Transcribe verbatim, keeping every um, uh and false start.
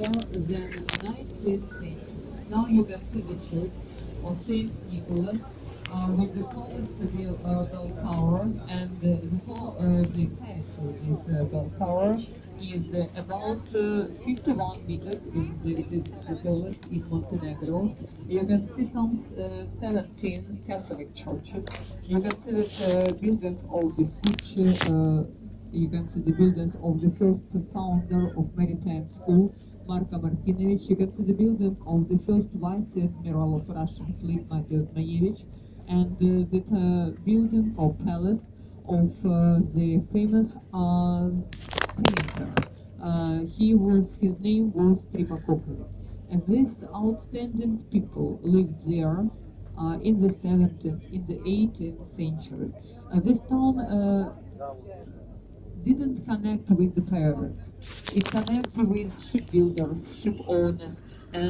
older than nineteenth century. Now you can see the church of Saint Nicholas uh, with the tallest bell, uh, bell tower, and uh, the, tall, uh, the height of this uh, bell tower is uh, about uh, fifty-one meters. Is the, it is the tallest in Montenegro. You can see some uh, seventeen Catholic churches. You can see that uh, buildings of the which uh, you can see the buildings of the first founder of maritime school, Marko Martinovich. You can see the building of the first vice admiral of Russian fleet, Matyas Zmaevich, and uh, the uh, building of palace of uh, the famous uh, painter. Uh, he was his name was Primakopoulos, and these outstanding people lived there uh, in the seventeenth, in the eighteenth century. Uh, this town uh, didn't connect with the pirates. It connected with shipbuilders, ship owners,